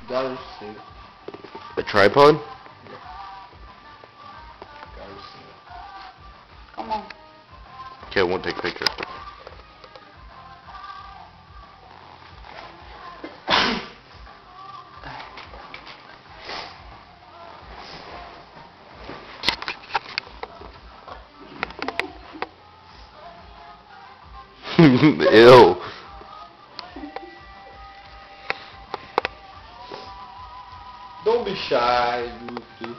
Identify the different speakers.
Speaker 1: Garcia.
Speaker 2: A tripod?
Speaker 1: Garcia.
Speaker 3: Come on.
Speaker 2: Okay, I won't take a picture. Ew.
Speaker 1: Don't be shy, Goofy.